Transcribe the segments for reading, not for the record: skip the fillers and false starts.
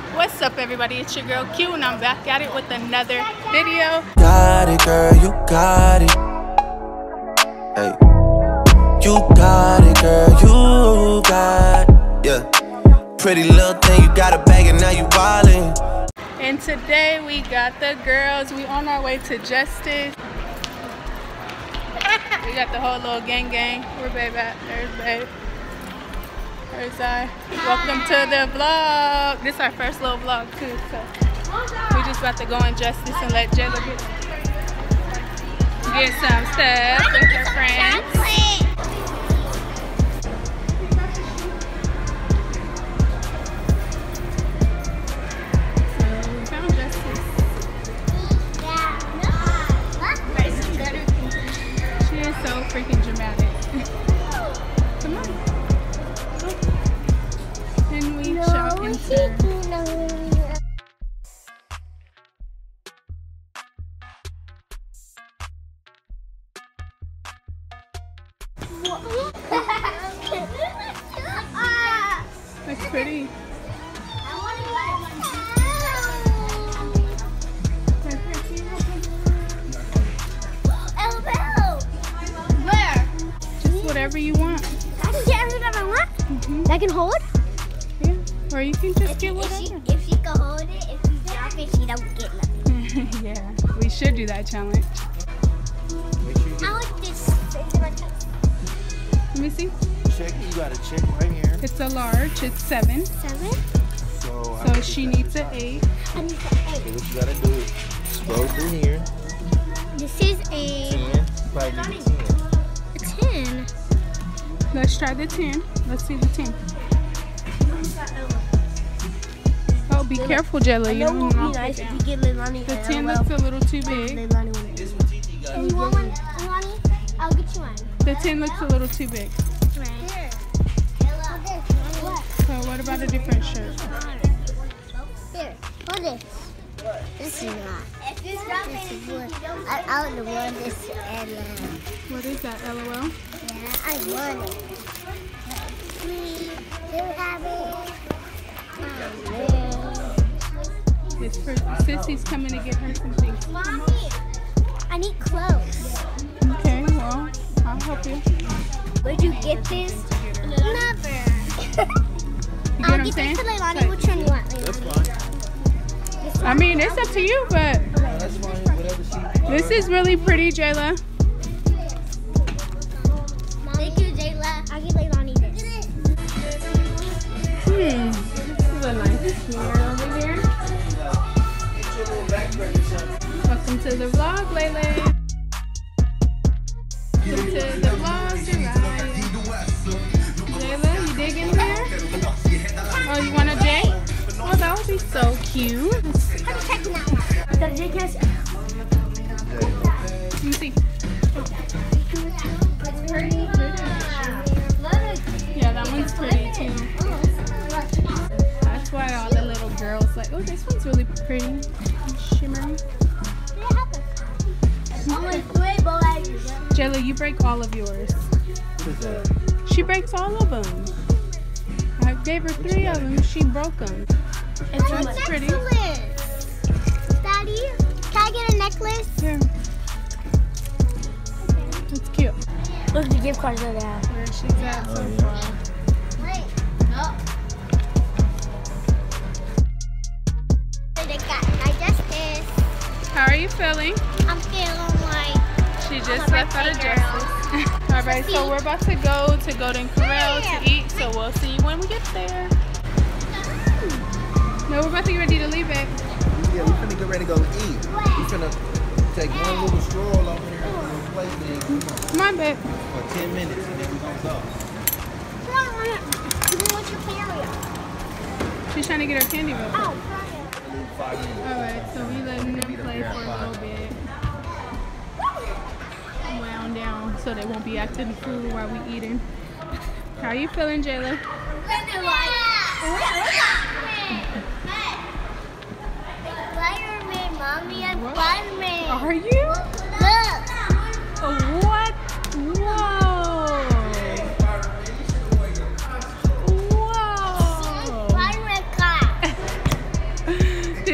What's up, everybody? It's your girl Q, and I'm back at it with another video. Got it, girl, you got it. Hey, you got it, girl, you got it. Yeah, pretty little thing, you got a bag and now you wildin'. And today we got the girls. We on our way to Justice. We got the whole little gang. Where babe at? There's babe. There's I. Welcome to the vlog. This is our first little vlog too, so we just about to go in Justice and let Jayla get some stuff with her friends. So we found Justice. She is so freaking dramatic. Come on. And we shop into. That's pretty. Where? Just whatever you want. I can get everything I want? I can hold? Yeah. Or you can just get whatever. If she can hold it, if you drop it, she don't get nothing. Yeah. We should do that challenge. I like this. Let me see. Check, you got a check right here. It's a large. It's 7. 7? So she needs an 8. I need the 8. So what you gotta do is scroll through here. This is a 10. You probably need a 10. 10. Let's try the 10. Let's see the 10. Oh, be careful, Jayla. You don't know. Nice if you get Leilani. The 10 looks a little too big. You want one, Leilani? I'll get you one. The 10 looks a little too big. Right. Here. What? So what about a different shirt? Here. Hold this. This is not. This is wood. I want to wear this and What is that, LOL? yeah, I want it. You have it. Oh, man. It's for Sissy's coming to get her some things. Mommy, I need clothes. Okay, well, I'll help you. Where'd you get this? Never. You get what I'm I'll get saying? this to Leilani. Which one you want, That's Leilani? fine. I mean, it's up to you, but That's fine. Whatever she this is really pretty, Jayla. Thank you, Jayla. I'll give Leilani this. This is a nice mirror over here. Welcome to the vlog, Layla. Welcome to the vlog, Jiraiya. Jayla, you dig in here? Oh, you want a J? Oh, that would be so cute. I'm checking out. The J cash. Let me see. It's pretty. Yeah, that one's pretty too. That's why all the little girls like, oh, this one's really pretty and shimmery. Jayla, you break all of yours. What is that? She breaks all of them. I gave her 3 of them. She broke them. It's pretty. Daddy, can I get a necklace? Here. It's cute. Look at the gift cards that they have. Where she's at so far. Wait, no. They got Justice. How are you feeling? I'm feeling like She just I'm a left out of birthday Justice. Alright, so we're about to go to Golden Corral to eat, so we'll see you when we get there. No, we're about to get ready to leave it. Yeah, we finna get ready to go eat. We finna take one little stroll over here to the place and Come on, babe. for 10 minutes and then we gonna go. what's your carry-on? She's trying to get her candy real quick. Oh, 5 minutes. Alright, so we letting them play for a little bit. Wound down so they won't be acting the fool while we eating. How are you feeling, Jayla? Spider-Man, Mommy, I'm Spider-Man. Are you? Look. What? Whoa! Whoa! Spider-Man car.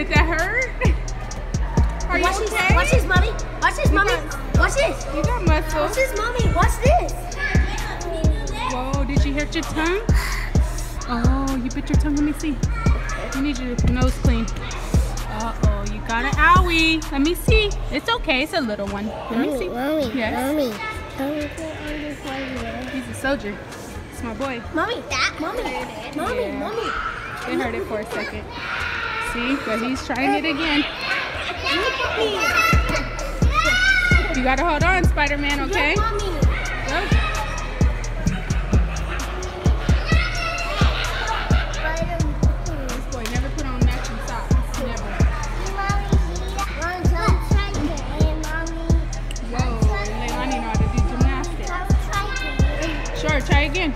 Did that hurt? Are you okay? Watch this, mommy. Watch this, mommy. Watch this. You got muscles. Watch this, mommy. Watch this. Whoa, did you hurt your tongue? Oh, you bit your tongue. Let me see. You need your nose clean. Uh-oh, you got an owie. Let me see. It's okay. It's a little one. Let me see. Mommy. Yes. Mommy. He's a soldier. It's my boy. Mommy. Mommy. Mommy. Yeah. Mommy. It hurt it for a second. See? But he's trying it again. You gotta hold on, Spider-Man, okay? Yes, mommy. Go. This boy never put on matching socks. Never. Whoa, Leilani know how to do gymnastics. Sure, try again.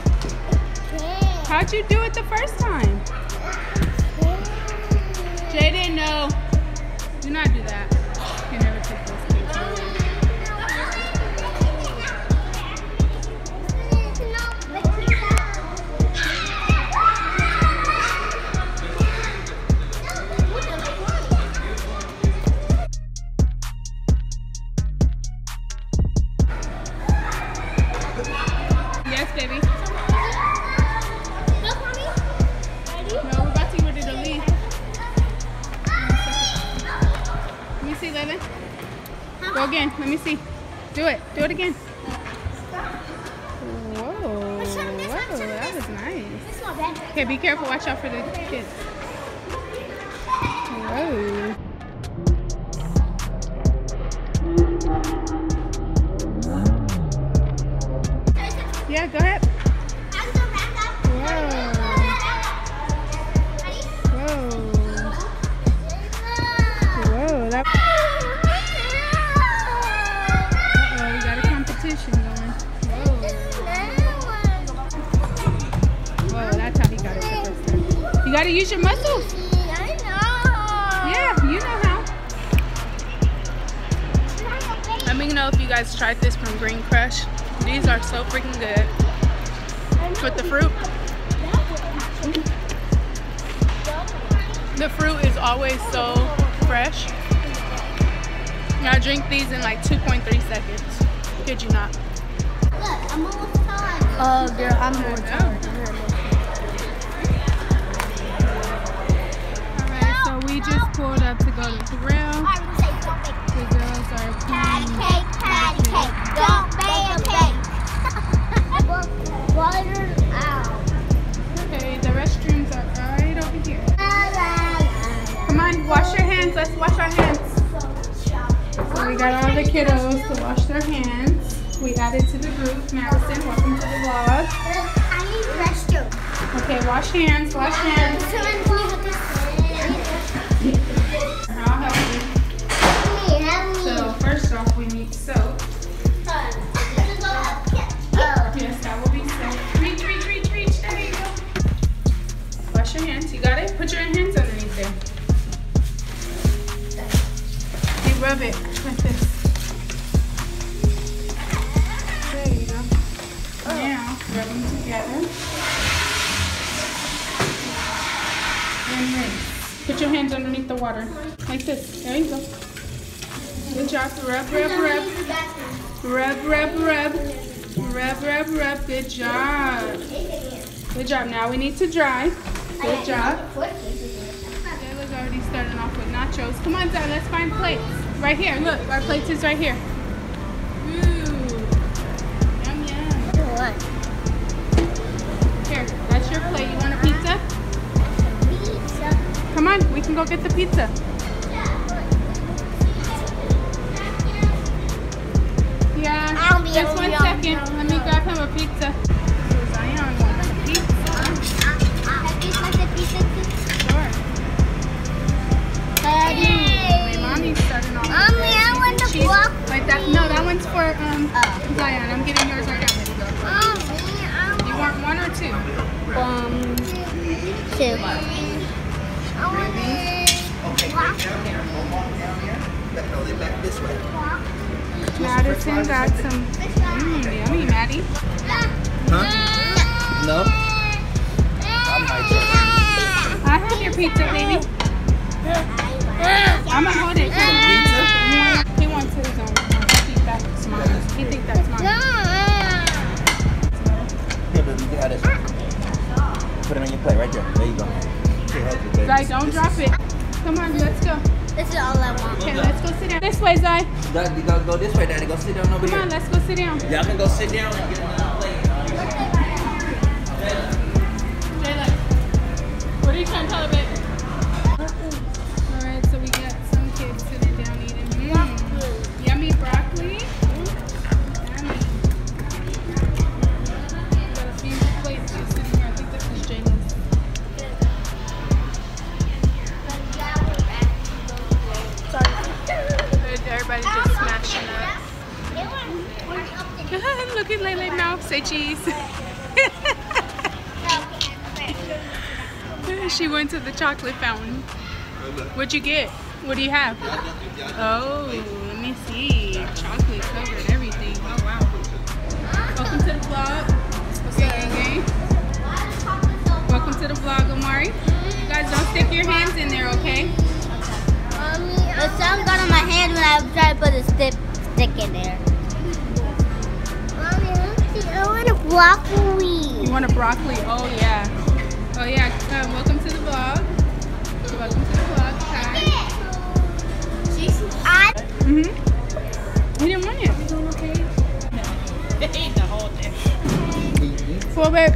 How'd you do it the first time? Jaden, no. Do not do that. You never take those kids away. Yes, baby. No, we're about to get ready to leave. Let me see, Layla. Go again. Let me see. Do it. Do it again. Whoa. Whoa, that was nice. Okay, be careful. Watch out for the kids. Whoa. Yeah, go ahead. Whoa. Whoa, that. Uh-oh, we got a competition going. Whoa, that's how he got it the first time. You gotta use your muscles. Yeah, you know how. Let me know if you guys tried this from Green Crush. These are so freaking good. With the fruit. The fruit is always so fresh. I drink these in like 2.3 seconds. Kid you not. Look, I'm almost done. Oh, girl, I'm more tired. Alright, so we just pulled up to go to Corral. The girls are playing. Patty cake. Don't bake a cake. Water out. Okay, the restrooms are right over here. Come on, wash your hands. Let's wash our hands. So we got all the kiddos to wash their hands. We added to the group. Madison, welcome to the vlog. I need restroom. Okay, wash hands, wash hands. I'll help you. So first off, we need soap. Yes, that will be soap. Reach, reach, reach, reach. There you go. Wash your hands. You got it? Put your hands underneath there. You rub it like this. There you go. Now, rub them together. And rinse. Put your hands underneath the water. Like this. There you go. Good job. Rub, rub, rub. Rub, rub, rub. Rub, rub, rub. Good job. Good job. Now we need to dry. Good job. Jayla's already starting off with nachos. Come on, Dad. Let's find plates. Right here. Look. Our plates is right here. Ooh. Yum, yum. What? Here. That's your plate. You want a pizza? Come on. We can go get the pizza. Yeah, just 1 second. Let me grab him a pizza. Zion wants a pizza. Sure. Wait, Mommy's starting off. Mommy, I want the cheese. block. Like that? No, that one's for Zion. I'm getting yours right now. There you go. You want one or two? Two. No, they back this way. Madison got some yummy, Maddie. Huh? No? I have your pizza, baby. I'm gonna hold it. Some pizza? He wants his own. He thinks that's mine. He thinks that's mine. Here, baby, you got this. Put it on your plate right there. There you go. Zai, don't drop it. Come on, let's go. This is all I want. Okay, let's go sit down. This way, Zai. Go this way, Daddy. Go sit down over here. Come on, let's go sit down. Y'all can go sit down and get another plate. Jayla, what are you trying to tell her, babe? Alright, so we got some kids sitting down eating. Yummy broccoli. Yummy. We got a few plates just sitting here. I think this is Jayla's. Everybody just smashing up. Look at Lele mouth. Say cheese. She went to the chocolate fountain. What'd you get? What do you have? Oh, let me see. Chocolate covered everything. Oh, wow. Welcome to the vlog. Gang. Welcome to the vlog, Omari. You guys don't stick your hands in there, okay? The sun got on my hand when I tried to put a stick in there. Mommy, I want a broccoli. You want a broccoli? Oh, yeah. Oh, yeah. Welcome to the vlog. Welcome to the vlog. Hi. Mm-hmm. He didn't want it. You doing okay? No. They ate the whole thing. Full, babe.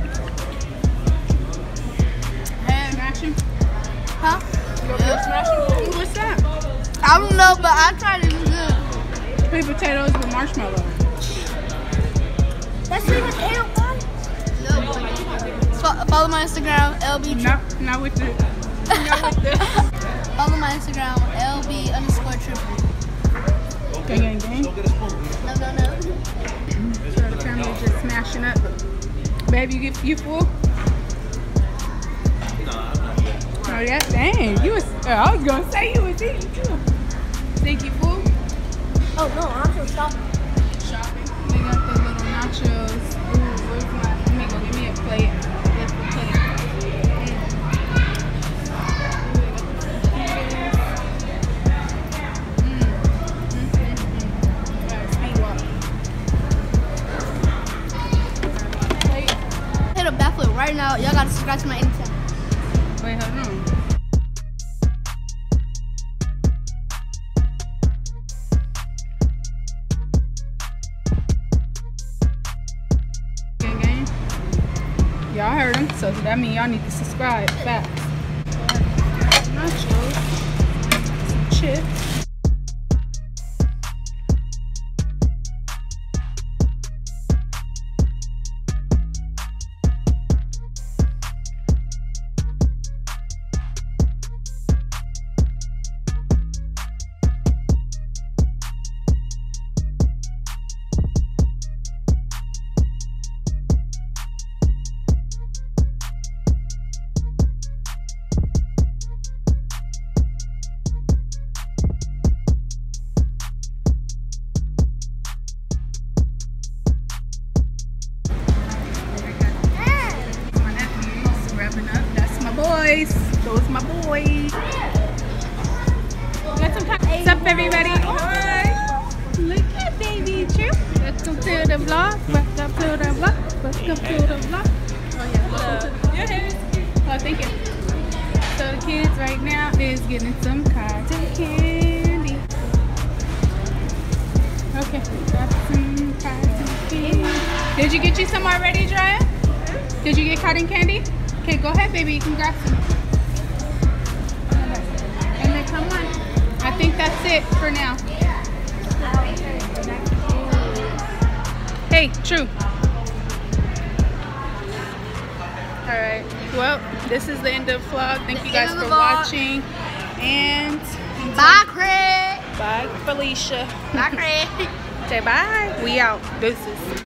Smashing? Huh? Smashing? What's that? I don't know, but I tried it. It was good. Sweet potatoes with marshmallow. That's sweet potato pie? No. Follow my Instagram, LB. Not with the. Follow my Instagram, LB_triple. Gang. No. So the family just smashing up. Babe, you full? Oh yeah, dang. You was. I was gonna say you was eating too. Think you full? Oh no, I'm still shopping. Shopping. They got the little nachos. Ooh, where's my? Let me go give me a plate. Let's go put it. Hit a backflip right now. Y'all gotta subscribe to my Instagram. Wait, hold on. Gang. Y'all heard him, so that means y'all need to subscribe fast. Nachos, some chips. Those my boys. Got some what's up, everybody? Hi. Look at baby True. Welcome to the vlog. Welcome to the vlog. Welcome to the vlog. Oh yeah. Your hair is cute. Oh, thank you. So the kids right now is getting some cotton candy. Okay, got some cotton candy. Did you get you some already, Drea? Did you get cotton candy? Okay, go ahead, baby. You can grab some. And then come on. I think that's it for now. Hey, True. Alright. Well, this is the end of the vlog. Thank you guys for watching. And bye, Craig. Bye, Felicia. Bye, Craig. Say bye. We out. Deuces.